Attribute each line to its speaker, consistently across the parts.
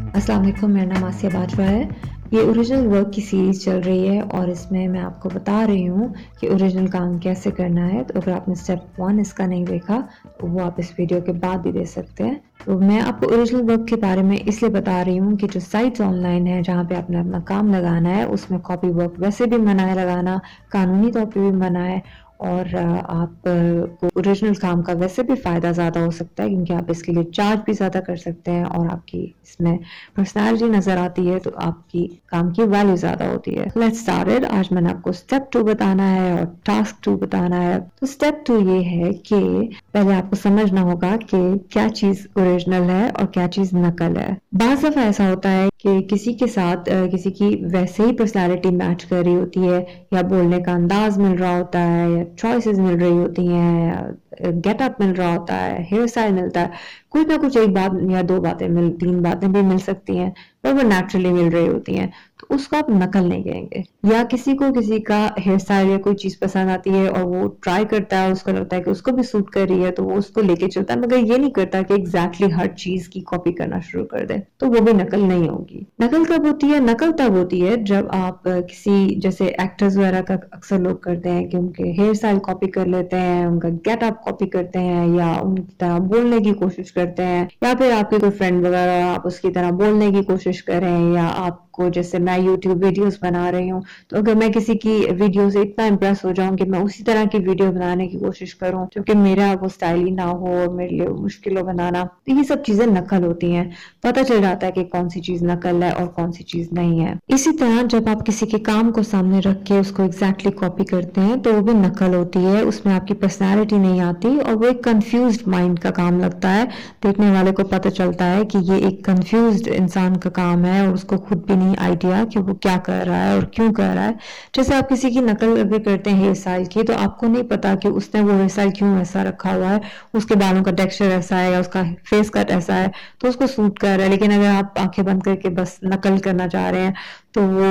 Speaker 1: अस्सलाम वालेकुम, मेरा नाम आसिया बाजवा है। ये ओरिजिनल वर्क की सीरीज़ चल रही है और इसमें मैं आपको बता रही हूँ कि ओरिजिनल काम कैसे करना है। तो अगर आपने स्टेप 1 इसका नहीं देखा, तो वो आप इस वीडियो के बाद भी देख सकते हैं। तो मैं आपको ओरिजिनल वर्क के बारे में इसलिए बता रही हूँ कि जो साइट्स ऑनलाइन हैं, जहाँ पे आपने अपना काम लगाना है, उसमें कॉपी वर्क वैसे भी मना है लगाना, कानूनी तौर पे भी मना है और आप को ओरिजिनल काम का वैसे भी फ़ायदा ज़्यादा हो सकता है क्योंकि आप इसके लिए चार्ज भी ज़्यादा कर सकते हैं और आपकी इसमें पर्सनैलिटी नज़र आती है तो आपकी काम की वैल्यू ज़्यादा होती है। Let's started. आज मैंने आपको स्टेप 2 बताना है और टास्क 2 बताना है। तो स्टेप 2 ये है कि पहले आपको समझना होगा कि क्या चीज़ ओरिजिनल है और क्या चीज़ नकल है। बाज़ दफ़ा ऐसा होता है कि किसी के साथ किसी की वैसे ही पर्सनैलिटी मैच कर रही होती है या बोलने का अंदाज मिल रहा होता है या चॉइसेस मिल रही होती हैं या गेटअप मिल रहा होता है, हेयर स्टाइल मिलता है, कुछ ना कुछ एक बात या दो बातें मिल 3 बातें भी मिल सकती हैं, पर वो नेचुरली मिल रही होती हैं, तो उसको आप नकल नहीं कहेंगे। या किसी को किसी का हेयर स्टाइल या कोई चीज़ पसंद आती है और वो ट्राई करता है, उसको लगता है कि उसको भी सूट कर रही है, तो वो उसको लेके चलता है, मगर ये नहीं करता कि एग्ज़ैक्टली हर चीज़ की कॉपी करना शुरू कर दे, तो वो भी नकल नहीं होगी। नकल कब होती है? नकल तब होती है जब आप किसी जैसे एक्टर्स वगैरह का अक्सर लोग करते हैं कि उनके हेयर स्टाइल कॉपी कर लेते हैं, उनका गेटअप कॉपी करते हैं या उनकी तरह बोलने की कोशिश करते हैं या फिर आपके कोई फ्रेंड वगैरह आप उसकी तरह बोलने की कोशिश करें या आपको जैसे मैं यूट्यूब वीडियोस बना रही हूँ, तो अगर मैं किसी की वीडियो से इतना इम्प्रेस हो जाऊँ कि मैं उसी तरह की वीडियो बनाने की कोशिश करूँ, क्योंकि मेरा वो स्टाइल ही ना हो और मेरे लिए मुश्किल हो बनाना, तो ये सब चीज़ें नकल होती हैं। पता चल जाता है कि कौन सी चीज़ नकल है और कौन सी चीज़ नहीं है। इसी तरह जब आप किसी के काम को सामने रख के उसको एग्जैक्टली कॉपी करते हैं तो वो भी नकल होती है, उसमें आपकी पर्सनैलिटी नहीं आती और वो एक कंफ्यूज्ड माइंड का काम लगता है। देखने वाले को पता चलता है कि ये एक कंफ्यूज्ड इंसान का काम है और उसको खुद भी नहीं आइडिया कि वो क्या कर रहा है और क्यों कर रहा है। जैसे आप किसी की नकल अगर करते हैं हेयर स्टाइल की, तो आपको नहीं पता कि उसने वो हेयर स्टाइल क्यों ऐसा रखा हुआ है, उसके बालों का टेक्सचर ऐसा है या उसका फेस कट ऐसा है, तो उसको सूट कर रहा है। लेकिन अगर आप आंखें बंद करके बस नकल करना चाह रहे हैं तो वो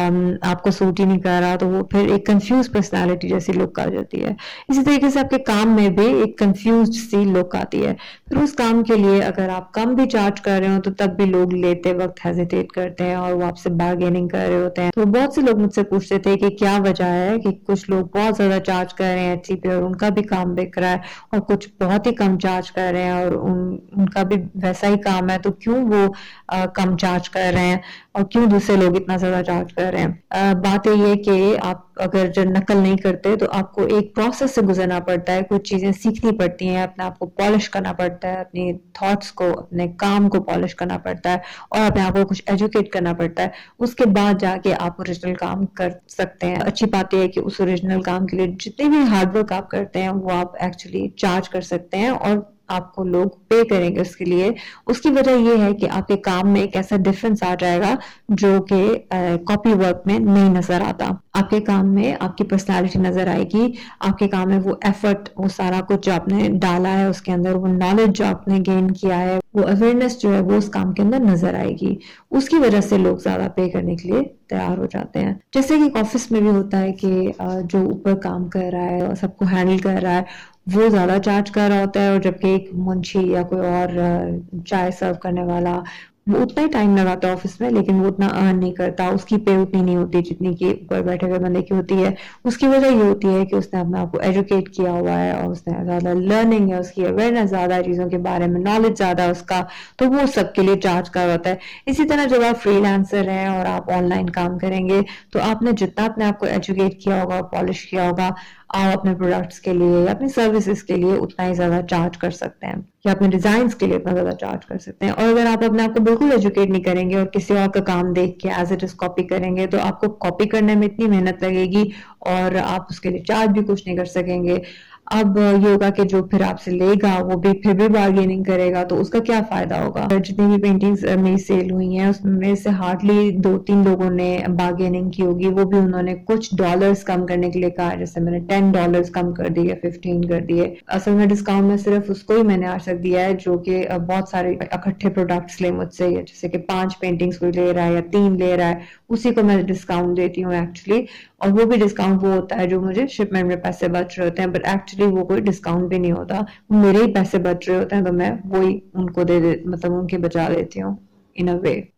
Speaker 1: आपको सूट ही नहीं कर रहा, तो वो फिर एक कंफ्यूज पर्सनालिटी जैसी लुक आ जाती है। इसी तरीके से आपके काम में भी एक कंफ्यूज सी लुक आती है। फिर उस काम के लिए अगर आप कम भी चार्ज कर रहे हो तो तब भी लोग लेते वक्त हेजिटेट करते हैं और वो आपसे बार्गेनिंग कर रहे होते हैं। तो बहुत से लोग मुझसे पूछते थे कि क्या वजह है कि कुछ लोग बहुत ज्यादा चार्ज कर रहे हैं अच्छी पे और उनका भी काम बिक रहा है और कुछ बहुत ही कम चार्ज कर रहे हैं और उनका भी वैसा ही काम है, तो क्यों वो कम चार्ज कर रहे हैं और क्यों दूसरे लोग इतना ज्यादा चार्ज कर रहे हैं। बात यही है कि आप अगर जो नकल नहीं करते तो आपको एक प्रोसेस से गुजरना पड़ता है, कुछ चीजें सीखनी पड़ती हैं, अपने आप को पॉलिश करना पड़ता है, अपनी थॉट्स को अपने काम को पॉलिश करना पड़ता है और अपने आप को कुछ एजुकेट करना पड़ता है। उसके बाद जाके आप ओरिजिनल काम कर सकते हैं। अच्छी बात यह है कि उस ओरिजिनल काम के लिए जितने भी हार्डवर्क आप करते हैं वो आप एक्चुअली चार्ज कर सकते हैं और आपको लोग पे करेंगे उसके लिए। उसकी वजह ये है कि आपके काम में एक ऐसा डिफरेंस आ जाएगा जो कि कॉपी वर्क में नहीं नजर आता। आपके काम में आपकी पर्सनालिटी नजर आएगी, आपके काम में वो एफर्ट, वो सारा कुछ जो आपने डाला है उसके अंदर, वो नॉलेज जो आपने गेन किया है, वो अवेयरनेस जो है वो उस काम के अंदर नजर आएगी। उसकी वजह से लोग ज्यादा पे करने के लिए तैयार हो जाते हैं। जैसे कि ऑफिस में भी होता है कि जो ऊपर काम कर रहा है और सबको हैंडल कर रहा है वो ज्यादा चार्ज कर रहा होता है और जबकि एक मुंशी या कोई और चाय सर्व करने वाला वो उतना ही टाइम लगाता है ऑफिस में, लेकिन वो उतना अर्न नहीं करता, उसकी पे उतनी नहीं होती जितनी कि ऊपर बैठे हुए बंदे की होती है। उसकी वजह ये होती है कि उसने अपने आप को एजुकेट किया हुआ है और उसने ज्यादा लर्निंग है, उसकी अवेयरनेस ज्यादा है चीजों के बारे में, नॉलेज ज्यादा है उसका, तो वो सबके लिए चार्ज कर रहा होता है। इसी तरह जब आप फ्रीलांसर हैं और आप ऑनलाइन काम करेंगे तो आपने जितना अपने आप को एजुकेट किया होगा, पॉलिश किया होगा, आप अपने प्रोडक्ट्स के लिए या अपनी सर्विसेज के लिए उतना ही ज्यादा चार्ज कर सकते हैं या अपने डिजाइन के लिए उतना ज्यादा चार्ज कर सकते हैं। और अगर आप अपने आप को बिल्कुल एजुकेट नहीं करेंगे और किसी और का काम देख के एज इट इज कॉपी करेंगे तो आपको कॉपी करने में इतनी मेहनत लगेगी और आप उसके लिए चार्ज भी कुछ नहीं कर सकेंगे। अब ये होगा कि जो फिर आपसे लेगा वो भी फिर भी बार्गेनिंग करेगा, तो उसका क्या फायदा होगा। जितनी भी पेंटिंग्स मेरी सेल हुई हैं उसमें मेरे से हार्डली 2-3 लोगों ने बार्गेनिंग की होगी, वो भी उन्होंने कुछ डॉलर्स कम करने के लिए कहा, जैसे मैंने $10 कम कर दिए, 15 कर दिए। असल में डिस्काउंट में सिर्फ उसको ही मैंने आज तक दिया है जो कि बहुत सारे इकट्ठे प्रोडक्ट्स ले मुझसे, जैसे कि 5 पेंटिंग्स कोई ले रहा है या 3 ले रहा है, उसी को मैं डिस्काउंट देती हूँ एक्चुअली। और वो भी डिस्काउंट वो होता है जो मुझे शिपमेंट में पैसे बच रहे होते हैं, बट एक्चुअली वो कोई डिस्काउंट भी नहीं होता, मेरे ही पैसे बच रहे होते हैं, तो मैं वही उनको मतलब उनके बचा देती हूँ इन अ वे।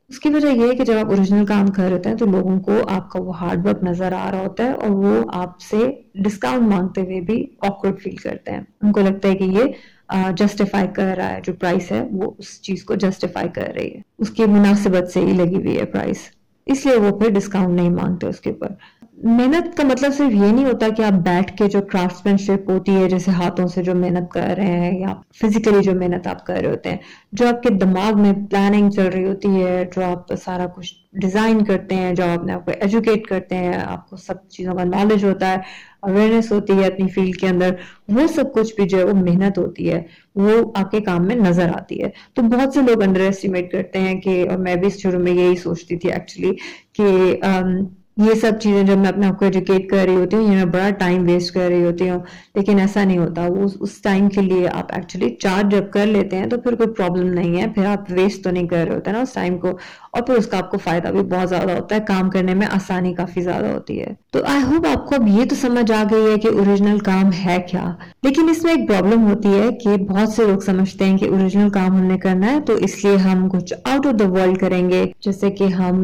Speaker 1: उसकी वजह ये है कि जब आप ओरिजिनल काम कर रहे होते हैं तो लोगों को आपका वो हार्ड वर्क नज़र आ रहा होता है और वो आपसे डिस्काउंट माँगते हुए भी ऑकवर्ड फ़ील करते हैं। उनको लगता है कि ये जस्टिफ़ाई कर रहा है, जो प्राइस है वो उस चीज़ को जस्टिफ़ाई कर रही है। उसकी मुनासिबत से ही लगी हुई है प्राइस, इसलिए वो फिर डिस्काउंट नहीं माँगते उसके ऊपर। मेहनत का मतलब सिर्फ ये नहीं होता कि आप बैठ के जो क्राफ्ट्समैनशिप होती है, जैसे हाथों से जो मेहनत कर रहे हैं या फिजिकली जो मेहनत आप कर रहे होते हैं, जो आपके दिमाग में प्लानिंग चल रही होती है, जो आप सारा कुछ डिजाइन करते हैं, जो अपने आप को एजुकेट करते हैं, आपको सब चीजों का नॉलेज होता है, अवेयरनेस होती है अपनी फील्ड के अंदर, वो सब कुछ भी जो है वो मेहनत होती है, वो आपके काम में नजर आती है। तो बहुत से लोग अंडर एस्टिमेट करते हैं कि, और मैं भी शुरू में यही सोचती थी एक्चुअली, कि ये सब चीजें जब मैं अपने आप को एजुकेट कर रही होती हूँ, ये मैं बड़ा टाइम वेस्ट कर रही होती हूँ, लेकिन ऐसा नहीं होता। वो उस टाइम के लिए आप एक्चुअली चार्ज जब कर लेते हैं तो फिर कोई प्रॉब्लम नहीं है, फिर आप वेस्ट तो नहीं कर रहे होते ना उस टाइम को, और फिर उसका आपको फायदा भी बहुत ज्यादा होता है, काम करने में आसानी काफी ज्यादा होती है। तो आई होप आपको अब ये तो समझ आ गई है कि ओरिजिनल काम है क्या। लेकिन इसमें एक प्रॉब्लम होती है कि बहुत से लोग समझते हैं कि ओरिजिनल काम हमने करना है तो इसलिए हम कुछ आउट ऑफ द वर्ल्ड करेंगे, जैसे कि हम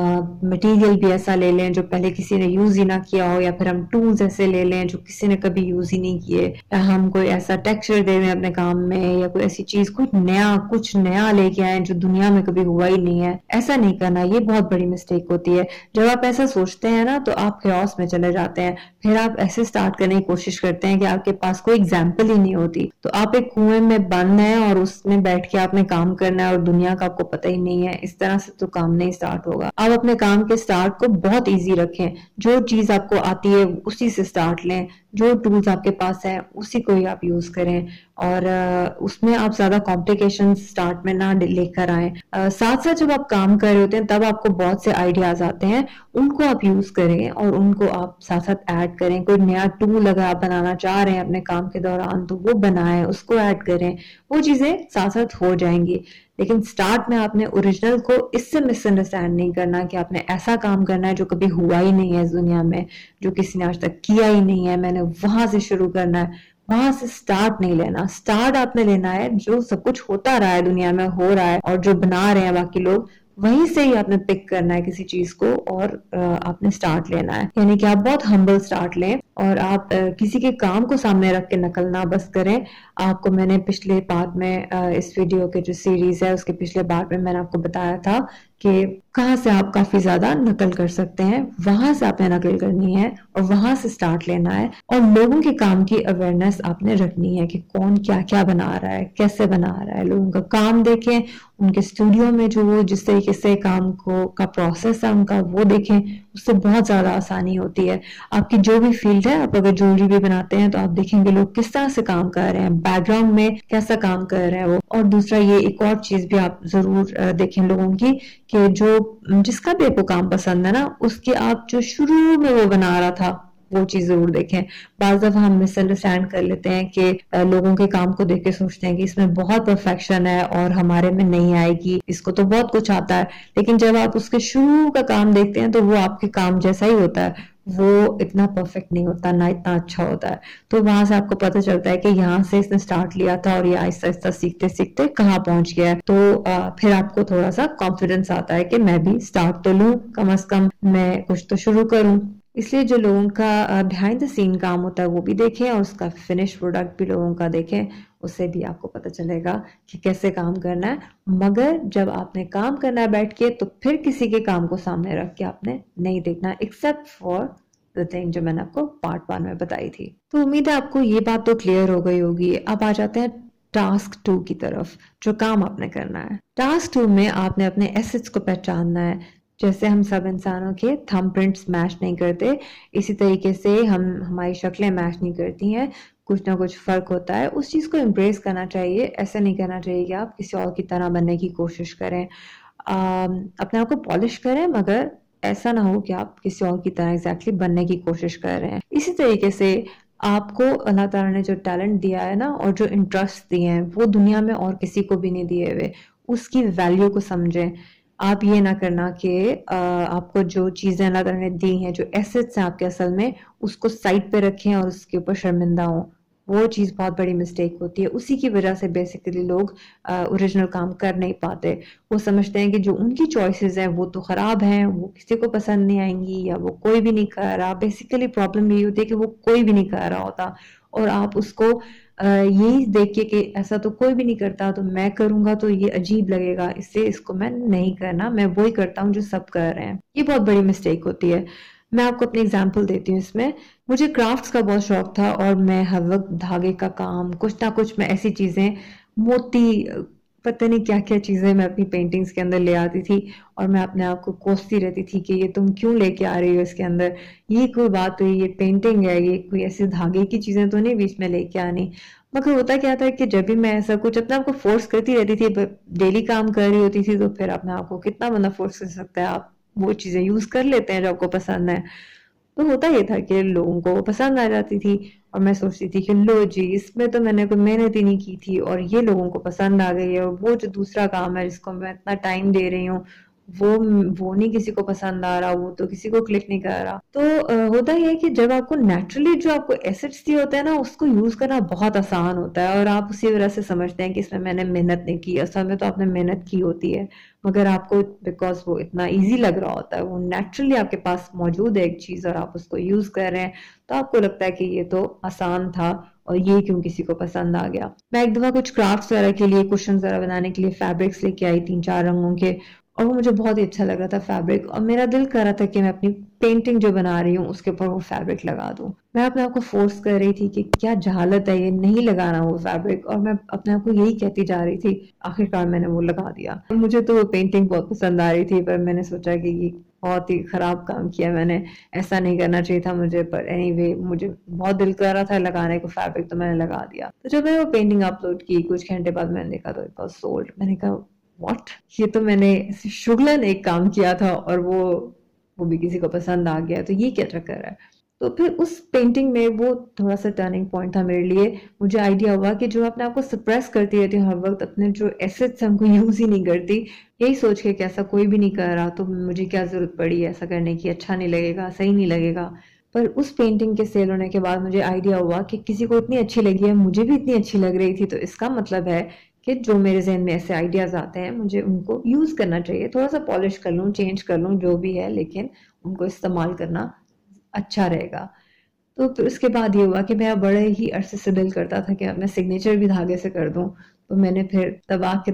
Speaker 1: मटेरियल भी ऐसा ले लें जो पहले किसी ने यूज ही ना किया हो, या फिर हम टूल्स ऐसे ले लें जो किसी ने कभी यूज ही नहीं किए, या हम कोई ऐसा टेक्सचर दे दें अपने काम में, या कोई ऐसी चीज कुछ नया लेके आए जो दुनिया में कभी हुआ ही नहीं है। ऐसा नहीं करना, ये बहुत बड़ी मिस्टेक होती है। जब आप ऐसा सोचते हैं ना तो आप chaos में चले जाते हैं, फिर आप ऐसे स्टार्ट करने की कोशिश करते हैं कि आपके पास कोई एग्जाम्पल ही नहीं होती, तो आप एक कुएं में बंद हैं और उसमें बैठ के आपने काम करना है और दुनिया का आपको पता ही नहीं है। इस तरह से तो काम नहीं स्टार्ट होगा। आप अपने काम के स्टार्ट को बहुत इजी रखें, जो चीज आपको आती है उसी से स्टार्ट लें, जो टूल्स आपके पास है उसी को ही आप यूज करें, और उसमें आप ज्यादा कॉम्प्लिकेशन स्टार्ट में ना लेकर आए। साथ साथ जब आप काम कर रहे होते हैं तब आपको बहुत से आइडियाज आते हैं, उनको आप यूज करें और उनको आप साथ साथ ऐड करें। कोई नया टूल अगर आप बनाना चाह रहे हैं अपने काम के दौरान तो वो बनाएं, उसको ऐड करें, वो चीजें साथ साथ हो जाएंगी। लेकिन स्टार्ट में आपने ओरिजिनल को इससे मिसअंडरस्टैंड नहीं करना कि आपने ऐसा काम करना है जो कभी हुआ ही नहीं है इस दुनिया में, जो किसी ने आज तक किया ही नहीं है, मैंने वहां से शुरू करना है। वहां से स्टार्ट नहीं लेना, स्टार्ट आपने लेना है जो सब कुछ होता रहा है दुनिया में हो रहा है और जो बना रहे हैं बाकी लोग, वहीं से ही आपने पिक करना है किसी चीज को, और आपने स्टार्ट लेना है। यानी कि आप बहुत हम्बल स्टार्ट लें और आप किसी के काम को सामने रख के नकल ना बस करें। आपको मैंने पिछले पार्ट में इस वीडियो के जो सीरीज है उसके पिछले पार्ट में मैंने आपको बताया था कि कहाँ से आप काफी ज्यादा नकल कर सकते हैं, वहां से आपने नकल करनी है और वहां से स्टार्ट लेना है, और लोगों के काम की अवेयरनेस आपने रखनी है कि कौन क्या क्या बना रहा है, कैसे बना रहा है। लोगों का काम देखें, उनके स्टूडियो में जो वो जिस तरीके से काम को का प्रोसेस है उनका वो देखें, उससे बहुत ज्यादा आसानी होती है। आपकी जो भी फील्ड है, आप अगर ज्वेलरी भी बनाते हैं तो आप देखेंगे लोग किस तरह से काम कर रहे हैं, बैकग्राउंड में कैसा काम कर रहे हैं वो। और दूसरा ये एक और चीज भी आप जरूर देखें लोगों की, कि जो जिसका भी आपको काम पसंद है ना, उसके आप जो शुरू में वो बना रहा था वो चीज जरूर देखें। बाज दफा हम मिसअंडरस्टैंड कर लेते हैं कि लोगों के काम को देख के सोचते हैं कि इसमें बहुत परफेक्शन है और हमारे में नहीं आएगी, इसको तो बहुत कुछ आता है। लेकिन जब आप उसके शुरू का काम देखते हैं तो वो आपके काम जैसा ही होता है, वो इतना परफेक्ट नहीं होता, ना इतना अच्छा होता है। तो वहां से आपको पता चलता है कि यहाँ से इसने स्टार्ट लिया था और ये आहिस्ता आहिस्ता सीखते सीखते कहाँ पहुंच गया है। तो फिर आपको थोड़ा सा कॉन्फिडेंस आता है कि मैं भी स्टार्ट तो लूं, कम से कम मैं कुछ तो शुरू करूं। इसलिए जो लोगों का बिहाइंड द सीन काम होता है वो भी देखें और उसका फिनिश प्रोडक्ट भी लोगों का देखें, उससे भी आपको पता चलेगा कि कैसे काम करना है। मगर जब आपने काम करना है बैठ के तो फिर किसी के काम को सामने रख के आपने नहीं देखना, एक्सेप्ट फॉर द थिंग जो मैंने आपको पार्ट 1 में बताई थी। तो उम्मीद है आपको ये बात तो क्लियर हो गई होगी। अब आ जाते हैं टास्क 2 की तरफ, जो काम आपने करना है। टास्क 2 में आपने अपने एसेट्स को पहचानना है। जैसे हम सब इंसानों के थंबप्रिंट्स मैच नहीं करते, इसी तरीके से हम हमारी शक्लें मैच नहीं करती हैं, कुछ ना कुछ फर्क होता है। उस चीज को एम्ब्रेस करना चाहिए। ऐसा नहीं करना चाहिए कि आप किसी और की तरह बनने की कोशिश करें। अपने आप को पॉलिश करें, मगर ऐसा ना हो कि आप किसी और की तरह एग्जैक्टली बनने की कोशिश कर रहे हैं। इसी तरीके से आपको अल्लाह ताला ने जो टैलेंट दिया है ना और जो इंटरेस्ट दिए हैं वो दुनिया में और किसी को भी नहीं दिए हुए, उसकी वैल्यू को समझें। आप ये ना करना कि आपको जो चीजें अल्लाह ताला ने दी हैं, जो एसेट्स हैं आपके असल में, उसको साइड पे रखें और उसके ऊपर शर्मिंदा हों। वो चीज़ बहुत बड़ी मिस्टेक होती है। उसी की वजह से बेसिकली लोग ओरिजिनल काम कर नहीं पाते। वो समझते हैं कि जो उनकी चॉइसेस हैं वो तो खराब हैं, वो किसी को पसंद नहीं आएँगी या वो कोई भी नहीं कर रहा। बेसिकली प्रॉब्लम यही होती है कि वो कोई भी नहीं कर रहा होता और आप उसको यही देख के कि ऐसा तो कोई भी नहीं करता तो मैं करूँगा तो ये अजीब लगेगा, इससे इसको मैं नहीं करना, मैं वही करता हूँ जो सब कर रहे हैं। ये बहुत बड़ी मिस्टेक होती है। मैं आपको अपनी एग्ज़ाम्पल देती हूँ इसमें। मुझे क्राफ्ट्स का बहुत शौक था और मैं हर वक़्त धागे का काम, कुछ ना कुछ मैं ऐसी चीज़ें, मोती पता नहीं क्या-क्या चीज़ें मैं अपनी पेंटिंग्स के अंदर ले आती थी और मैं अपने आप को कोसती रहती थी कि ये तुम क्यों लेके आ रही हो इसके अंदर? ये कोई बात हुई, ये पेंटिंग है, ये कोई ऐसी धागे की चीज़ें तो नहीं बीच में लेके आनी। मगर होता क्या था कि जब भी मैं ऐसा कुछ अपने आप को फ़ोर्स करती रहती थी, डेली काम कर रही होती थी, तो फिर अपने आप को कितना बंदा फ़ोर्स कर सकता है? आप वो चीज़ें यूज़ कर लेते हैं जो आपको पसंद है। तो होता ये था कि लोगों को वो पसंद आ जाती थी और मैं सोचती थी कि लो जी, इसमें तो मैंने कोई मेहनत ही नहीं की थी और ये लोगों को पसंद आ गई है और वो जो दूसरा काम है जिसको मैं इतना टाइम दे रही हूँ, वो वो नहीं किसी को पसंद आ रहा, वो तो किसी को क्लिक नहीं कर रहा। तो होता ये है कि जब आपको नेचुरली जो आपको एसेट्स दिए होते हैं ना, उसको यूज़ करना बहुत आसान होता है और आप उसी वजह से समझते हैं कि इसमें मैंने मेहनत नहीं की। असल में तो आपने मेहनत की होती है, मगर आपको बिकॉज़ वो इतना ईज़ी लग रहा होता है, वो नेचुरली आपके पास मौजूद है एक चीज़ और आप उसको यूज़ कर रहे हैं, तो आपको लगता है कि ये तो आसान था और ये क्यों किसी को पसंद आ गया। मैं एक दफ़ा कुछ क्राफ्ट्स वगैरह के लिए, कुशन्स वगैरह बनाने के लिए फैब्रिक्स लेके आई 3-4 रंगों के और वो मुझे बहुत ही अच्छा लग रहा था फैब्रिक और मेरा दिल कर रहा था कि मैं अपनी पेंटिंग जो बना रही हूँ उसके ऊपर वो फैब्रिक लगा दूँ। मैं अपने आप को फ़ोर्स कर रही थी कि क्या जहालत है ये नहीं लगाना वो फैब्रिक और मैं अपने आप को यही कहती जा रही थी। आखिरकार मैंने वो लगा दिया। मुझे तो वो पेंटिंग बहुत पसंद आ रही थी पर मैंने सोचा कि ये बहुत ही खराब काम किया मैंने, ऐसा नहीं करना चाहिए था मुझे पर एनीवे मुझे बहुत दिल कर रहा था लगाने को फैब्रिक तो मैंने लगा दिया। तो जब मैंने वो पेंटिंग अपलोड की कुछ घंटे बाद मैंने देखा तो इट वाज़ सोल्ड। मैंने कहा व्हाट? ये तो मैंने ऐसे शुगलन एक काम किया था और वो भी किसी को पसंद आ गया तो ये क्या चक्कर है? तो फिर उस पेंटिंग में वो थोड़ा-सा टर्निंग पॉइंट था मेरे लिए। मुझे आइडिया हुआ कि जो अपने आप को सप्रेस करती रहती हूँ हर वक़्त अपने जो एसेट्स हैं उनको यूज़ ही नहीं करती। यही सोच के कि ऐसा कोई भी नहीं कर रहा तो मुझे क्या ज़रूरत पड़ी ऐसा करने की, अच्छा नहीं लगेगा, सही नहीं लगेगा। पर उस पेंटिंग के सेल होने के बाद मुझे आइडिया हुआ कि किसी को इतनी अच्छी लगी है, मुझे भी इतनी अच्छी लग रही थी तो इसका मतलब है कि जो मेरे ज़हन में ऐसे आइडियाज़ आते हैं मुझे उनको यूज़ करना चाहिए। थोड़ा-सा पॉलिश कर लूँ, चेंज कर लूँ जो भी है लेकिन उनको इस्तेमाल करना अच्छा रहेगा। तो फिर उसके बाद ये हुआ कि मेरा बड़े ही अरसे से दिल करता था कि अब मैं सिग्नेचर भी धागे से कर दूँ। तो मैंने फिर दबा के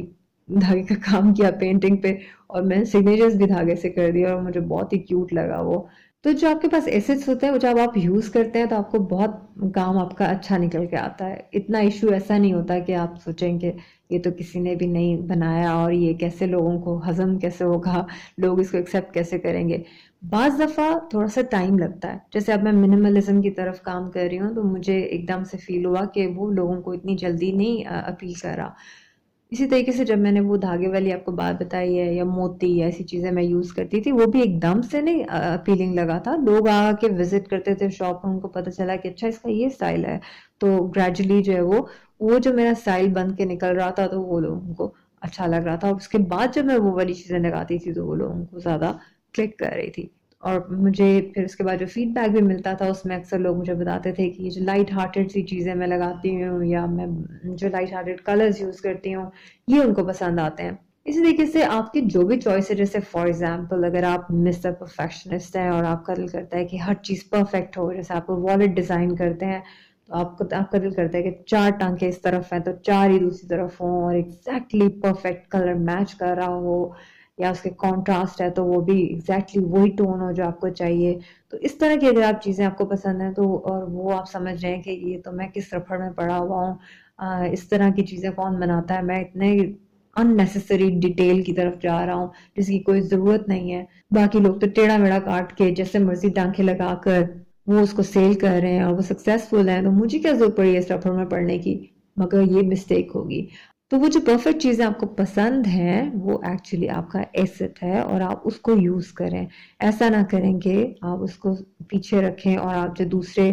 Speaker 1: धागे का काम किया पेंटिंग पे और मैंने सिग्नेचर्स भी धागे से कर दिए और मुझे बहुत ही क्यूट लगा वो। तो जो आपके पास एसेट्स होते हैं, वो जब आप यूज़ करते हैं तो आपको बहुत काम आपका अच्छा निकल के आता है। इतना इश्यू ऐसा नहीं होता कि आप सोचें कि ये तो किसी ने भी नहीं बनाया और ये कैसे लोगों को हज़म कैसे होगा, लोग इसको एक्सेप्ट कैसे करेंगे। बाज़ दफ़ा थोड़ा-सा टाइम लगता है। जैसे अब मैं मिनिमलिज़्म की तरफ काम कर रही हूँ, तो मुझे एकदम से फ़ील हुआ कि वो लोगों को इतनी जल्दी नहीं अपील कर रहा। इसी तरीके से जब मैंने वो धागे वाली आपको बात बताई है या मोती या ऐसी चीज़ें मैं यूज़ करती थी, वो भी एकदम से नहीं अपीलिंग लगा था। लोग आके विज़िट करते थे शॉप में, उनको पता चला कि अच्छा इसका ये स्टाइल है। तो ग्रेजुअली जो है वो जो मेरा स्टाइल बन के निकल रहा था, तो वो लोगों को अच्छा लग रहा था और उसके बाद जब मैं वो वाली चीज़ें लगाती थी, तो वो लोगों को ज़्यादा क्लिक कर रही थी। और मुझे फिर उसके बाद जो फीडबैक भी मिलता था, उसमें अक्सर लोग मुझे बताते थे कि ये जो लाइट हार्टेड सी चीज़ें मैं लगाती हूँ या मैं जो लाइट हार्टेड कलर्स यूज़ करती हूँ, ये उनको पसंद आते हैं। इसी तरीके से आपकी जो भी चॉइस है जैसे फॉर एग्ज़ाम्पल अगर आप मिस्टर परफेक्शनिस्ट हैं और आपका दिल करता है कि हर चीज़ परफेक्ट हो, जैसे आप वॉलेट डिज़ाइन करते हैं, तो आपका दिल करता है कि 4 टाँके इस तरफ हैं, तो 4 ही दूसरी तरफ हों और एग्ज़ैक्टली परफेक्ट कलर मैच कर रहा हो या उसके कॉन्ट्रास्ट है तो वो भी एग्ज़ैक्टली वही टोन हो जो आपको चाहिए। तो इस तरह की अगर आप चीज़ें आपको पसंद हैं तो और वो आप समझ रहे हैं कि ये तो मैं किस रफ़ड़ में पड़ा हुआ हूँ। इस तरह की चीज़ें कौन बनाता है? मैं इतने अननेसेसरी डिटेल की तरफ जा रहा हूँ, जिसकी कोई ज़रूरत नहीं है। बाकी लोग तो टेढ़ा-मेढ़ा काट के जैसे मर्ज़ी टाँके लगाकर वो उसको सेल कर रहे हैं और वो सक्सेसफुल हैं, तो मुझे क्या ज़रूरत पड़ी है इस रफ़ड़ में पड़ने की? मगर ये मिस्टेक होगी। तो वो जो परफेक्ट चीज़ें आपको पसंद हैं, वो एक्चुअली आपका एसेट है और आप उसको यूज़ करें। ऐसा ना करें कि आप उसको पीछे रखें और आप जो दूसरे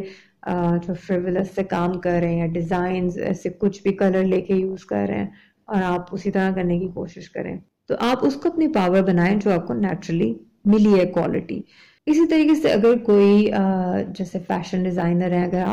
Speaker 1: जो फ्रिवोलस से काम कर रहे हैं या डिज़ाइन्स ऐसे कुछ भी कलर लेके यूज़ कर रहे हैं और आप उसी तरह करने की कोशिश करें। तो आप उसको अपनी पावर बनाएँ जो आपको नेचुरली मिली है क्वालिटी। इसी तरीके से अगर कोई जैसे फैशन डिज़ाइनर हैं अगर आप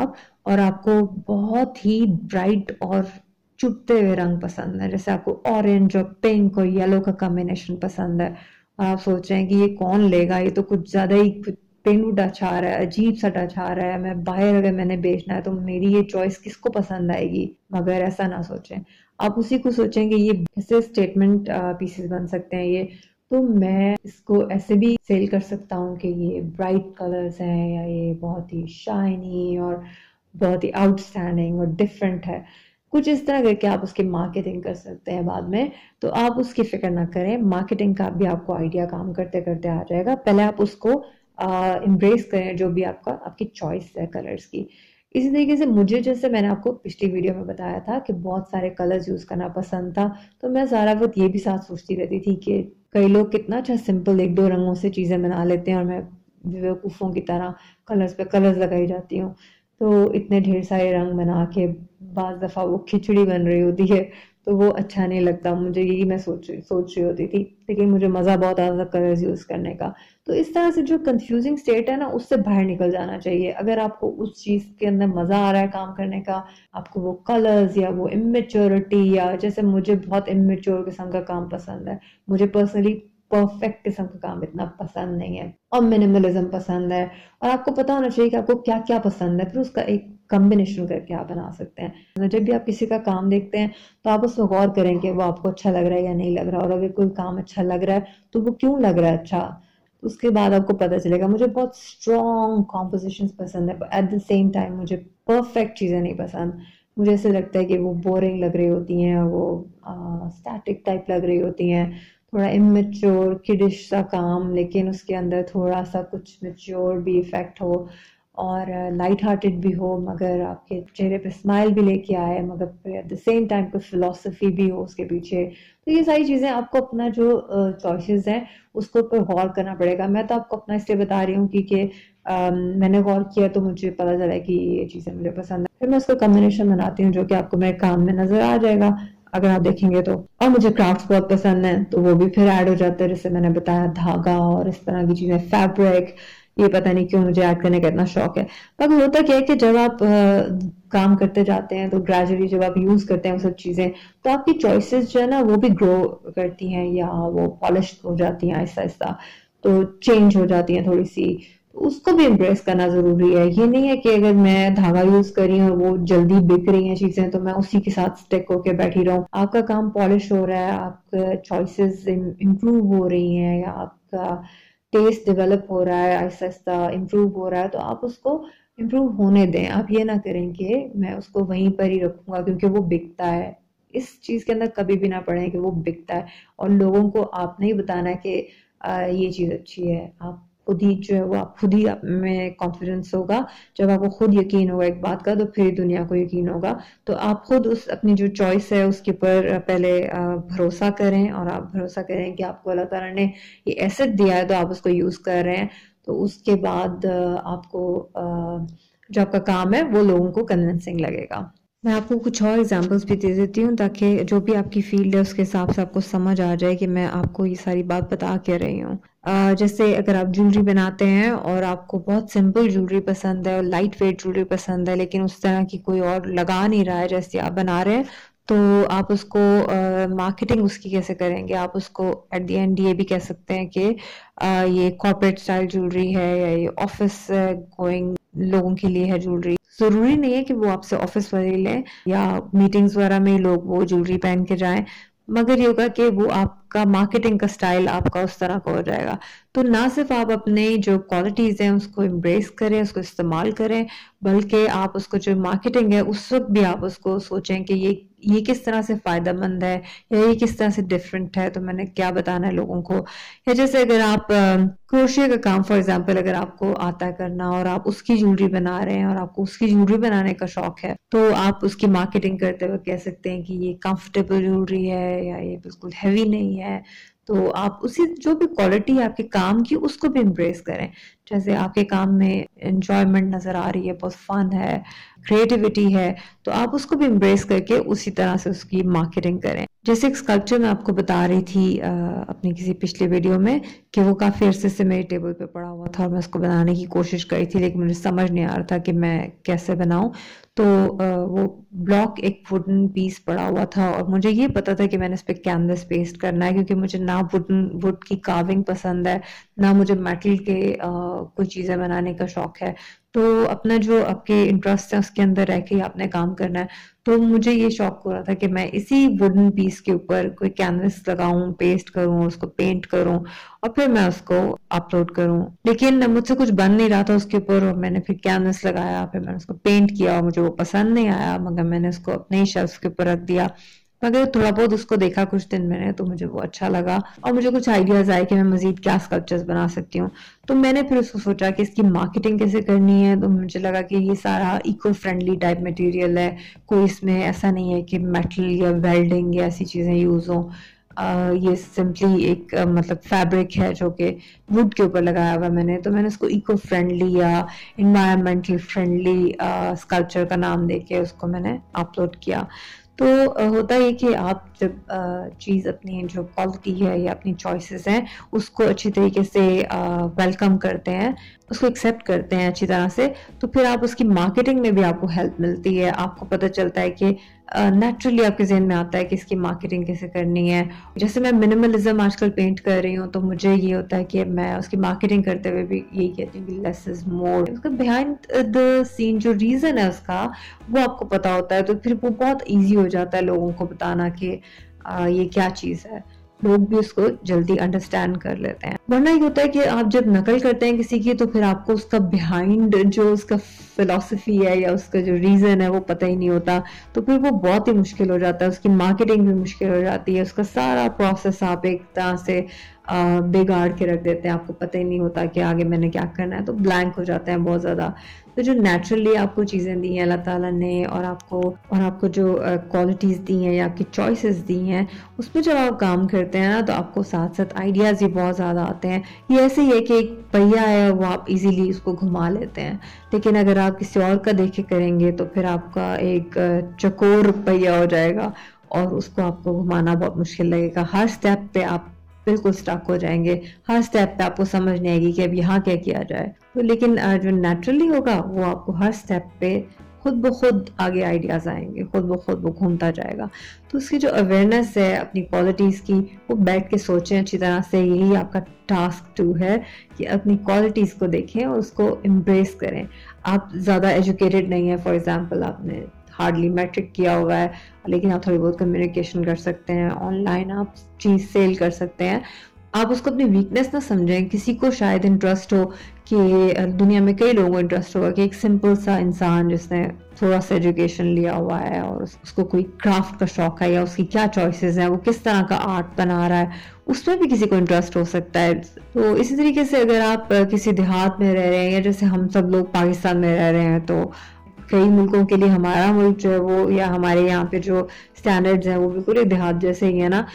Speaker 1: और आपको बहुत ही ब्राइट और चुभते हुए रंग पसंद है, जैसे आपको ऑरेंज और पिंक और येलो का कॉम्बिनेशन पसंद है और आप सोच रहे हैं कि ये कौन लेगा, ये तो कुछ ज़्यादा ही पेंडू टच आ रहा है, अजीब सा टच आ रहा है, मैं बाहर अगर मैंने बेचना है तो मेरी ये चॉइस किसको पसंद आएगी। मगर ऐसा ना सोचें, आप उसी को सोचें कि ये ऐसे स्टेटमेंट पीसेस बन सकते हैं ये, तो मैं इसको ऐसे भी सेल कर सकता हूँ कि ये ब्राइट कलर्स हैं या ये बहुत ही शाइनी और बहुत ही आउटस्टैंडिंग और डिफरेंट है। कुछ इस तरह करके आप उसकी मार्केटिंग कर सकते हैं बाद में। तो आप उसकी फ़िक्र ना करें, मार्केटिंग का भी आपको आइडिया काम करते-करते आ जाएगा। पहले आप उसको एम्ब्रेस करें जो भी आपकी चॉइस है कलर्स की। इसी तरीके से मुझे, जैसे मैंने आपको पिछली वीडियो में बताया था कि बहुत सारे कलर्स यूज़ करना पसंद था, तो मैं सारा वक़्त ये भी साथ सोचती रहती थी कि कई लोग कितना अच्छा सिंपल 1-2 रंगों से चीज़ें बना लेते हैं और मैं बेवकूफ़ों की तरह कलर्स पे कलर्स लगाई जाती हूँ। तो इतने ढेर सारे रंग बना के बाज़ दफ़ा वो खिचड़ी बन रही होती है, तो वो अच्छा नहीं लगता मुझे, यही मैं सोच रही होती थी। लेकिन मुझे मज़ा बहुत आता था कलर्स यूज़ करने का। तो इस तरह से जो कन्फ्यूज़िंग स्टेट है ना, उससे बाहर निकल जाना चाहिए। अगर आपको उस चीज़ के अंदर मज़ा आ रहा है काम करने का, आपको वो कलर्स या वो इमैच्योरिटी, या जैसे मुझे बहुत इमैच्योर किस्म का काम पसंद है। मुझे पर्सनली परफेक्ट किस्म का काम इतना पसंद नहीं है और मिनिमलिज़्म पसंद है। और आपको पता होना चाहिए कि आपको क्या-क्या पसंद है, फिर उसका एक कॉम्बिनेशन करके आप बना सकते हैं। जब भी आप किसी का काम देखते हैं, तो आप उसमें गौर करें कि वो आपको अच्छा लग रहा है या नहीं लग रहा, और अगर कोई काम अच्छा लग रहा है, तो वो क्यों लग रहा है अच्छा? तो उसके बाद आपको पता चलेगा। मुझे बहुत स्ट्रॉन्ग कॉम्पोज़िशंस पसंद है, एट द सेम टाइम मुझे परफेक्ट चीज़ें नहीं पसंद। मुझे ऐसा लगता है कि वो बोरिंग लग रही होती हैं, वो स्टैटिक टाइप लग रही होती हैं, थोड़ा इमैच्योर किडिश सा काम, लेकिन उसके अंदर थोड़ा-सा कुछ मैच्योर भी इफ़ेक्ट हो और लाइट हार्टेड भी हो, मगर आपके चेहरे पे स्माइल भी लेके आए, मगर फिर एट द सेम टाइम कोई फ़िलॉसफ़ी भी हो उसके पीछे। तो ये सारी चीज़ें आपको अपना जो चॉइसेस हैं, उसके ऊपर गौर करना पड़ेगा। मैं तो आपको अपना इसलिए बता रही हूँ क्योंकि मैंने गौर किया तो मुझे पता चला कि ये चीज़ें मुझे पसंद है। फिर मैं उसका कॉम्बिनेशन बनाती हूँ जो कि आपको मेरे काम में नज़र आ जाएगा, अगर आप देखेंगे तो। और मुझे क्राफ्ट्स बहुत पसंद हैं, तो वो भी फिर ऐड हो जाते हैं, जैसे मैंने बताया धागा और इस तरह की चीज़ें, फैब्रिक, ये पता नहीं क्यों मुझे ऐड करने का इतना शौक है। पर होता क्या है कि जब आप काम करते जाते हैं, तो ग्रेजुअली जब आप यूज़ करते हैं वो सब चीज़ें, तो आपकी चॉइसेस जो है ना वो भी ग्रो करती हैं या वो पॉलिश हो जाती हैं आहिस्ता-आहिस्ता, तो चेंज हो जाती हैं थोड़ी-सी। तो उसको भी एम्ब्रेस करना ज़रूरी है। ये नहीं है कि अगर मैं धागा यूज़ कर रही हूँ और वो जल्दी बिक रही हैं चीज़ें, तो मैं उसी के साथ स्टिक होके बैठी रहूँ। आपका काम पॉलिश हो रहा है, आपका चॉइसेस इम्प्रूव हो रही हैं या आपका टेस्ट डेवलप हो रहा है, आहिस्ता-आहिस्ता इम्प्रूव हो रहा है, तो आप उसको इम्प्रूव होने दें। आप ये ना करें कि मैं उसको वहीं पर ही रखूँगा क्योंकि वो बिकता है। इस चीज़ के अंदर कभी भी ना पड़ें कि वो बिकता है और लोगों को आपने ही बताना है कि ये चीज़ अच्छी है। आप खुद ही जो है वो आप खुद ही आप में कॉन्फिडेंस होगा। जब आपको खुद यकीन होगा एक बात का, तो फिर दुनिया को यकीन होगा। तो आप खुद उस अपनी जो चॉइस है उसके ऊपर पहले भरोसा करें और आप भरोसा करें कि आपको अल्लाह ताला ने ये एसेट दिया है तो आप उसको यूज़ कर रहे हैं। तो उसके बाद आपको जो आपका काम है वो लोगों को कन्विंसिंग लगेगा। मैं आपको कुछ और एग्जांपल्स भी दे देती हूँ ताकि जो भी आपकी फील्ड है उसके हिसाब से आपको समझ आ जाए कि मैं आपको ये सारी बात बता क्या रही हूँ। जैसे अगर आप ज्वेलरी बनाते हैं और आपको बहुत सिंपल ज्वेलरी पसंद है और लाइट वेट ज्वेलरी पसंद है, लेकिन उस तरह की कोई और लगा नहीं रहा है जैसे आप बना रहे हैं, तो आप उसको मार्केटिंग उसकी कैसे करेंगे? आप उसको एट द एंड ये भी कह सकते हैं कि ये कॉर्पोरेट स्टाइल ज्वेलरी है या ये ऑफिस गोइंग लोगों के लिए है ज्वेलरी। ज़रूरी नहीं है कि वो आपसे ऑफिस वाले लें या मीटिंग्स वगैरह में लोग वो ज्वेलरी पहन के जाएँ, मगर ये होगा कि वो आपका मार्केटिंग का स्टाइल आपका उस तरह का हो जाएगा। तो ना सिर्फ़ आप अपने जो क्वालिटीज़ हैं उसको एम्ब्रेस करें, उसको इस्तेमाल करें, बल्कि आप उसको जो मार्केटिंग है उस वक़्त भी आप उसको सोचें कि ये किस तरह से फ़ायदेमंद है या ये किस तरह से डिफरेंट है, तो मैंने क्या बताना है लोगों को। या जैसे अगर आप क्रोशिया का काम फॉर एग्ज़ाम्पल अगर आपको आता है करना और आप उसकी ज्वेलरी बना रहे हैं और आपको उसकी ज्वेलरी बनाने का शौक है, तो आप उसकी मार्केटिंग करते हुए कह सकते हैं कि ये कंफर्टेबल ज्वेलरी है या ये बिल्कुल हेवी नहीं है। तो आप उसी जो भी क्वालिटी है आपके काम की उसको भी एम्ब्रेस करें। जैसे आपके काम में एन्जॉयमेंट नज़र आ रही है, बहुत फन है, क्रिएटिविटी है, तो आप उसको भी एम्ब्रेस करके उसी तरह से उसकी मार्केटिंग करें। जैसे एक स्कल्पचर मैं आपको बता रही थी अपनी किसी पिछले वीडियो में कि वो काफ़ी अरसे से मेरे टेबल पे पड़ा हुआ था और मैं उसको बनाने की कोशिश करी थी, लेकिन मुझे समझ नहीं आ रहा था कि मैं कैसे बनाऊँ। तो वो ब्लॉक एक वुडन पीस पड़ा हुआ था और मुझे ये पता था कि मैंने इस पे कैनवस पेस्ट करना है, क्योंकि मुझे ना वुड की कार्विंग पसंद है, ना मुझे मेटल के कोई चीज़ें बनाने का शौक है। तो अपना जो आपके इंटरेस्ट है उसके अंदर रह के ही आपने काम करना है। तो मुझे ये शौक हो रहा था कि मैं इसी वुडन पीस के ऊपर कोई कैनवस लगाऊं, पेस्ट करूं, उसको पेंट करूं और फिर मैं उसको अपलोड करूं। लेकिन मुझसे कुछ बन नहीं रहा था उसके ऊपर और मैंने फिर कैनवस लगाया, फिर मैंने उसको पेंट किया और मुझे वो पसंद नहीं आया, मगर मैंने उसको अपने ही शेल्फ के ऊपर रख दिया। मगर थोड़ा बहुत उसको देखा कुछ दिन मैंने, तो मुझे वो अच्छा लगा और मुझे कुछ आइडियाज आए कि मैं मजीद क्या स्कल्पचर्स बना सकती हूँ। तो मैंने फिर उसको सोचा कि इसकी मार्केटिंग कैसे करनी है। तो मुझे लगा कि ये सारा इको फ्रेंडली टाइप मटेरियल है, कोई इसमें ऐसा नहीं है कि मेटल या वेल्डिंग या ऐसी चीज़ें यूज़ हों। ये सिंपली एक मतलब फैब्रिक है जो कि वुड के ऊपर लगाया हुआ मैंने। तो मैंने उसको इको फ्रेंडली या इन्वायरमेंटल फ्रेंडली स्कल्पचर का नाम देके उसको मैंने अपलोड किया। तो होता है कि आप जब चीज़ अपनी जो क्वालिटी है या अपनी चॉइसेस हैं उसको अच्छी तरीके से वेलकम करते हैं, उसको एक्सेप्ट करते हैं अच्छी तरह से, तो फिर आप उसकी मार्केटिंग में भी आपको हेल्प मिलती है। आपको पता चलता है कि नेचुरली आपके ज़हन में आता है कि इसकी मार्केटिंग कैसे करनी है। जैसे मैं मिनिमलिज्म आजकल पेंट कर रही हूँ, तो मुझे ये होता है कि मैं उसकी मार्केटिंग करते हुए भी यही कहती हूँ कि लेस इज मोर। उसका बिहाइंड द सीन जो रीज़न है उसका, वो आपको पता होता है, तो फिर वो बहुत ईज़ी हो जाता है लोगों को बताना कि ये क्या चीज़ है। लोग भी उसको जल्दी अंडरस्टैंड कर लेते हैं। वरना ये होता है कि आप जब नकल करते हैं किसी की, तो फिर आपको उसका बिहाइंड जो उसका फिलॉसफी है या उसका जो रीज़न है वो पता ही नहीं होता। तो फिर वो बहुत ही मुश्किल हो जाता है, उसकी मार्केटिंग भी मुश्किल हो जाती है, उसका सारा प्रोसेस आप एक तरह से बिगाड़ के रख देते हैं। आपको पता ही नहीं होता कि आगे मैंने क्या करना है, तो ब्लैंक हो जाते हैं बहुत ज़्यादा। तो जो नेचुरली आपको चीज़ें दी हैं अल्लाह ताला ने, और आपको जो क्वालिटीज़ दी हैं या आपकी चॉइसेस दी हैं, उसमें जब आप काम करते हैं ना, तो आपको साथ साथ आइडियाज़ भी बहुत ज़्यादा आते हैं। ये ऐसे ही है कि एक पहिया है, वो आप इजीली उसको घुमा लेते हैं, लेकिन अगर आप किसी और का देख के करेंगे तो फिर आपका एक चकोर पहिया हो जाएगा और उसको आपको घुमाना बहुत मुश्किल लगेगा। हर स्टेप पे आप बिल्कुल स्टक हो जाएंगे, हर स्टेप पे आपको समझ नहीं आएगी कि अब यहाँ क्या किया जाए। तो लेकिन जो नेचुरली होगा वो आपको हर स्टेप पे खुद ब खुद आगे आइडियाज आएंगे, खुद ब खुद वो घूमता जाएगा। तो उसकी जो अवेयरनेस है अपनी क्वालिटीज़ की, वो बैठ के सोचें अच्छी तरह से। यही आपका टास्क 2 है कि अपनी क्वालिटीज़ को देखें और उसको एम्ब्रेस करें। आप ज़्यादा एजुकेटेड नहीं है, फॉर एग्जांपल आपने हार्डली मैट्रिक किया हुआ है, लेकिन आप थोड़ी बहुत कम्युनिकेशन कर सकते हैं, ऑनलाइन आप चीज़ सेल कर सकते हैं। आप उसको अपनी वीकनेस ना समझें। किसी को शायद इंटरेस्ट हो कि दुनिया में कई लोगों को इंटरेस्ट होगा कि एक सिंपल सा इंसान जिसने थोड़ा सा एजुकेशन लिया हुआ है और उसको कोई क्राफ्ट का शौक है या उसकी क्या चॉइसेस हैं, वो किस तरह का आर्ट बना रहा है, उसमें भी किसी को इंटरेस्ट हो सकता है। तो इसी तरीके से अगर आप किसी देहात में रह रहे हैं या जैसे हम सब लोग पाकिस्तान में रह रहे हैं, तो कई मुल्कों के लिए हमारा मुल्क जो है वो, या हमारे यहाँ पे जो स्टैंडर्ड्स हैं वो बिल्कुल एक देहात जैसे ही है ना,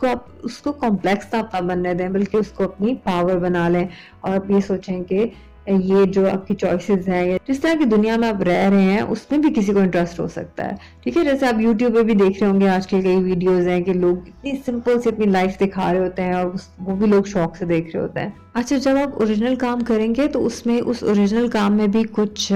Speaker 1: उसको कॉम्प्लेक्स ना आप बनने दें, बल्कि उसको अपनी पावर बना लें। और आप ये सोचें कि ये जो आपकी चॉइसेस हैं या जिस तरह की दुनिया में आप रह रहे हैं, उसमें भी किसी को इंटरेस्ट हो सकता है। ठीक है, जैसे आप यूट्यूब पे भी देख रहे होंगे आजकल कई वीडियोस हैं कि लोग इतनी सिंपल से अपनी लाइफ दिखा रहे होते हैं और वो भी लोग शौक से देख रहे होते हैं। अच्छा, जब आप ओरिजिनल काम करेंगे तो उसमें उस ओरिजिनल काम में भी कुछ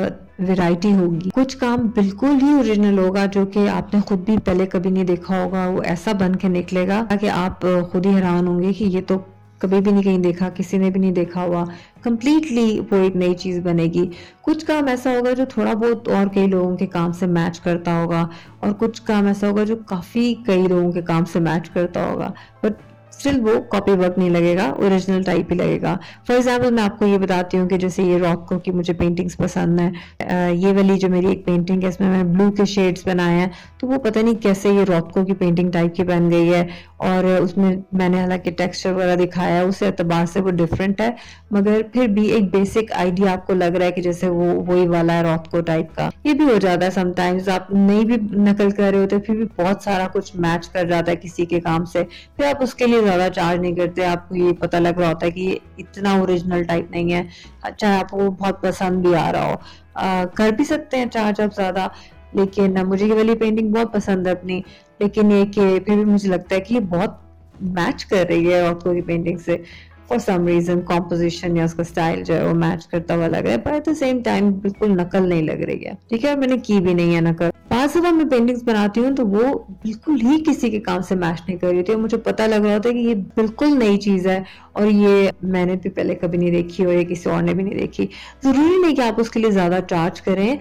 Speaker 1: वैरायटी होगी। कुछ काम बिल्कुल ही ओरिजिनल होगा जो कि आपने खुद भी पहले कभी नहीं देखा होगा, वो ऐसा बन के निकलेगा कि आप खुद ही हैरान होंगे कि ये तो कभी भी नहीं कहीं देखा, किसी ने भी नहीं देखा हुआ। कंप्लीटली वो एक नई चीज बनेगी। कुछ काम ऐसा होगा जो थोड़ा बहुत और कई लोगों के काम से मैच करता होगा, और कुछ काम ऐसा होगा जो काफी कई लोगों के काम से मैच करता होगा, बट स्टिल वो कॉपी वर्क नहीं लगेगा, ओरिजिनल टाइप ही लगेगा। फॉर एग्जाम्पल मैं आपको ये बताती हूँ कि जैसे ये रॉथको की मुझे पेंटिंग्स पसंद है। ये वाली जो मेरी एक पेंटिंग है, इसमें मैंने ब्लू के शेड्स बनाए हैं, तो वो पता नहीं कैसे ये रॉथको की पेंटिंग टाइप की बन गई है। और उसमें मैंने हालांकि टेक्सचर वगैरह दिखाया है, उस एतबार से वो डिफरेंट है, मगर फिर भी एक बेसिक आइडिया आपको लग रहा है कि जैसे वो वही वाला है रॉथको टाइप का। ये भी हो जाता है समटाइम्स, आप नहीं भी नकल कर रहे होते फिर भी बहुत सारा कुछ मैच कर जाता है किसी के काम से, फिर आप उसके लिए ज्यादा चार्ज नहीं करते। आपको ये पता लग रहा होता है कि ये इतना ओरिजिनल टाइप नहीं है, अच्छा आपको बहुत पसंद भी आ रहा हो, कर भी सकते हैं चार्ज आप ज्यादा। लेकिन मुझे ये वाली पेंटिंग बहुत पसंद है अपनी, लेकिन ये कि फिर भी मुझे लगता है कि ये बहुत मैच कर रही है रॉथको की पेंटिंग से। फॉर सम रीजन कॉम्पोजिशन या उसका स्टाइल जो है वो मैच करता हुआ लग रहा है, पर एट द सेम टाइम बिल्कुल नकल नहीं लग रही है। ठीक है, मैंने की भी नहीं है नकल। 5 दफा मैं पेंटिंग्स बनाती हूँ तो वो बिल्कुल ही किसी के काम से मैच नहीं कर रही होती है। मुझे पता लग रहा होता है कि ये बिल्कुल नई चीज है और ये मैंने भी पहले कभी नहीं देखी और ये किसी और ने भी नहीं देखी। जरूरी नहीं कि आप उसके लिए ज्यादा चार्ज करें,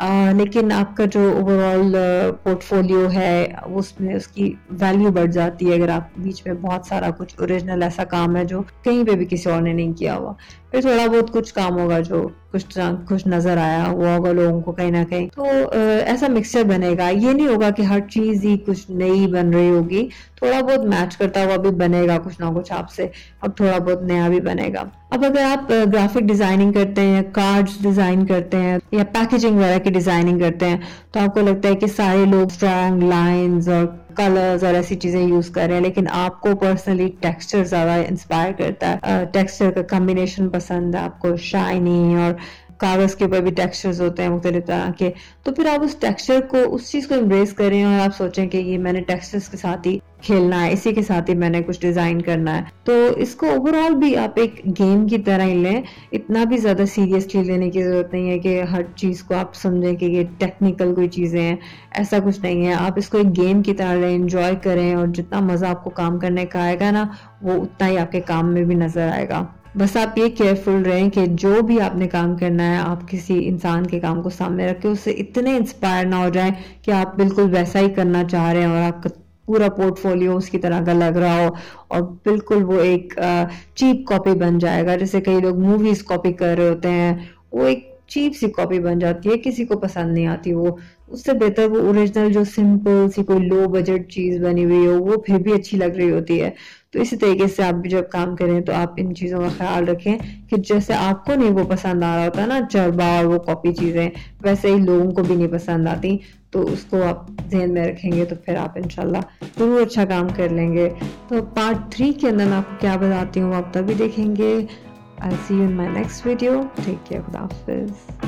Speaker 1: लेकिन आपका जो ओवरऑल पोर्टफोलियो है उसमें उसकी वैल्यू बढ़ जाती है अगर आप बीच में बहुत सारा कुछ ओरिजिनल ऐसा काम है जो कहीं पे भी किसी और ने नहीं किया हुआ। फिर थोड़ा बहुत कुछ काम होगा जो कुछ नजर आया हुआ होगा लोगों को कहीं ना कहीं, तो ऐसा मिक्सचर बनेगा। ये नहीं होगा कि हर चीज ही कुछ नई बन रही होगी, थोड़ा बहुत मैच करता हुआ भी बनेगा कुछ ना कुछ आपसे, और थोड़ा बहुत नया भी बनेगा। अब अगर आप ग्राफिक डिजाइनिंग करते हैं या कार्ड्स डिजाइन करते हैं या पैकेजिंग वगैरह की डिजाइनिंग करते हैं, तो आपको लगता है कि सारे लोग स्ट्रॉन्ग लाइंस और कलर्स और ऐसी चीजें यूज कर रहे हैं, लेकिन आपको पर्सनली टेक्सचर ज्यादा इंस्पायर करता है, टेक्सचर का कॉम्बिनेशन पसंद है आपको, शाइनी, और कागज के ऊपर भी टेक्सचर्स होते हैं मुख्तलिफ तरह के, तो फिर आप उस टेक्सचर को, उस चीज को एम्ब्रेस करें और आप सोचें कि ये मैंने टेक्सचर्स के साथ ही खेलना है, इसी के साथ ही मैंने कुछ डिजाइन करना है। तो इसको ओवरऑल भी आप एक गेम की तरह ही लें, इतना भी ज्यादा सीरियसली लेने की जरूरत नहीं है कि हर चीज को आप समझें कि ये टेक्निकल कोई चीजें हैं, ऐसा कुछ नहीं है। आप इसको एक गेम की तरह लें, एंजॉय करें, और जितना मजा आपको काम करने का आएगा ना, वो उतना ही आपके काम में भी नजर आएगा। बस आप ये केयरफुल रहें कि जो भी आपने काम करना है, आप किसी इंसान के काम को सामने रख के उससे इतने इंस्पायर ना हो जाए कि आप बिल्कुल वैसा ही करना चाह रहे हैं और आपका पूरा पोर्टफोलियो उसकी तरह का लग रहा हो और बिल्कुल वो एक चीप कॉपी बन जाएगा। जैसे कई लोग मूवीज कॉपी कर रहे होते हैं, वो एक चीप सी कॉपी बन जाती है, किसी को पसंद नहीं आती वो। उससे बेहतर वो ओरिजिनल जो सिंपल सी कोई लो बजट चीज बनी हुई हो, वो फिर भी अच्छी लग रही होती है। तो इसी तरीके से आप भी जब काम करें तो आप इन चीजों का ख्याल रखें कि जैसे आपको नहीं वो पसंद आ रहा होता ना चरबा और वो कॉपी चीजें, वैसे ही लोगों को भी नहीं पसंद आती। तो उसको आप ध्यान में रखेंगे तो फिर आप इंशाल्लाह जरूर अच्छा काम कर लेंगे। तो पार्ट 3 के अंदर मैं आपको क्या बताती हूँ आप तभी देखेंगे। I see you in my next video. Take care, खुदा हाफिज।